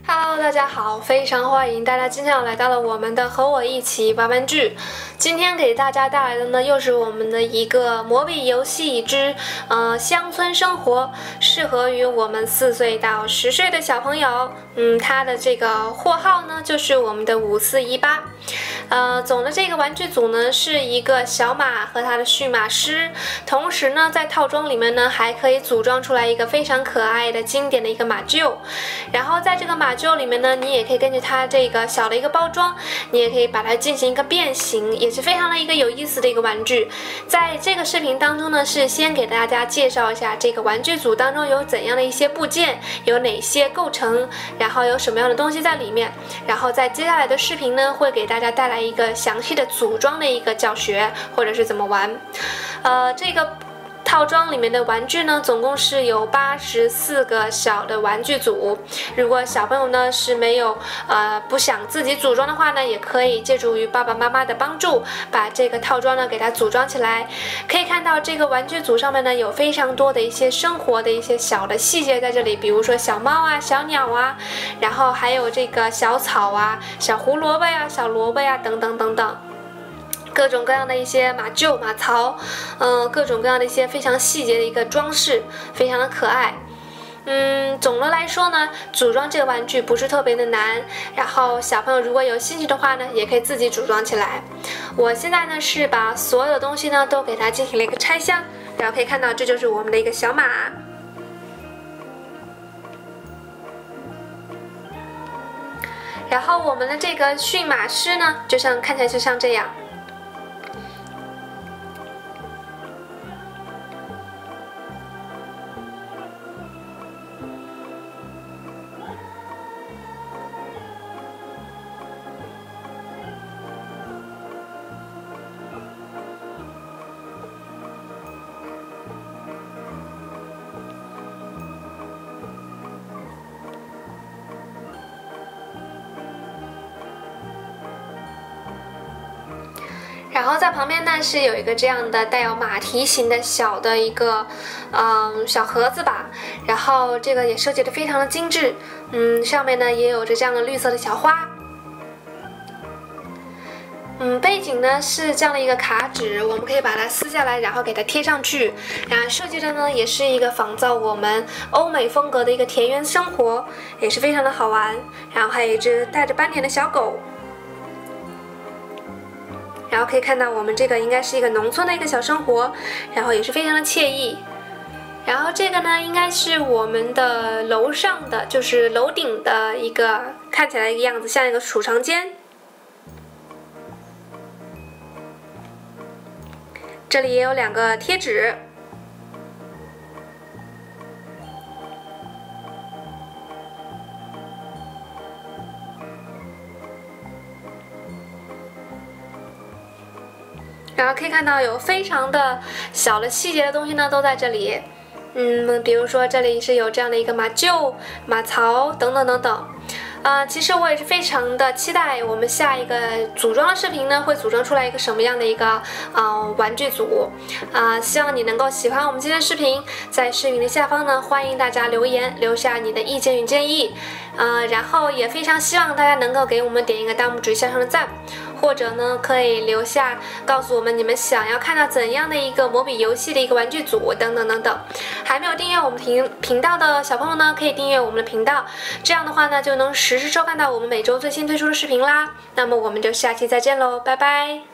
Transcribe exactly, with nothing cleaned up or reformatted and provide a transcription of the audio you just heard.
Hello， 大家好，非常欢迎大家今天来到了我们的和我一起玩玩具。今天给大家带来的呢，又是我们的一个魔笔游戏之呃乡村生活，适合于我们四岁到十岁的小朋友。嗯，它的这个货号呢，就是我们的五四一八。呃，总的这个玩具组呢是一个小马和它的驯马师，同时呢，在套装里面呢还可以组装出来一个非常可爱的经典的一个马厩。然后在这个马厩里面呢，你也可以根据它这个小的一个包装，你也可以把它进行一个变形，也是非常的一个有意思的一个玩具。在这个视频当中呢，是先给大家介绍一下这个玩具组当中有怎样的一些部件，有哪些构成，然后有什么样的东西在里面。然后在接下来的视频呢，会给大家带来一个详细的组装的一个教学，或者是怎么玩。呃，这个套装里面的玩具呢，总共是有八十四个小的玩具组。如果小朋友呢是没有呃不想自己组装的话呢，也可以借助于爸爸妈妈的帮助，把这个套装呢给它组装起来。可以看到这个玩具组上面呢有非常多的一些生活的一些小的细节在这里，比如说小猫啊、小鸟啊，然后还有这个小草啊、小胡萝卜呀、小萝卜呀等等等等。各种各样的一些马厩、马槽，嗯、呃，各种各样的一些非常细节的一个装饰，非常的可爱。嗯，总的来说呢，组装这个玩具不是特别的难，然后小朋友如果有兴趣的话呢，也可以自己组装起来。我现在呢是把所有的东西呢都给它进行了一个拆箱，然后可以看到这就是我们的一个小马。然后我们的这个驯马师呢，就像看起来就像这样。然后在旁边呢是有一个这样的带有马蹄形的小的一个，嗯，小盒子吧。然后这个也设计的非常的精致，嗯，上面呢也有着这样的绿色的小花。嗯，背景呢是这样的一个卡纸，我们可以把它撕下来，然后给它贴上去。然后设计的呢也是一个仿造我们欧美风格的一个田园生活，也是非常的好玩。然后还有一只带着斑点的小狗。然后可以看到我们这个应该是一个农村的一个小生活，然后也是非常的惬意。然后这个呢应该是我们的楼上的，就是楼顶的一个看起来一个样子，像一个储藏间。这里也有两个贴纸。然后可以看到有非常的小的细节的东西呢，都在这里。嗯，比如说这里是有这样的一个马厩、马槽等等等等。呃，其实我也是非常的期待我们下一个组装的视频呢，会组装出来一个什么样的一个呃玩具组啊、呃？希望你能够喜欢我们今天的视频，在视频的下方呢，欢迎大家留言，留下你的意见与建议。呃，然后也非常希望大家能够给我们点一个大拇指向上的赞，或者呢可以留下告诉我们你们想要看到怎样的一个魔笔游戏的一个玩具组等等等等。还没有订阅我们频频道的小朋友呢，可以订阅我们的频道，这样的话呢就能实时收看到我们每周最新推出的视频啦。那么我们就下期再见喽，拜拜。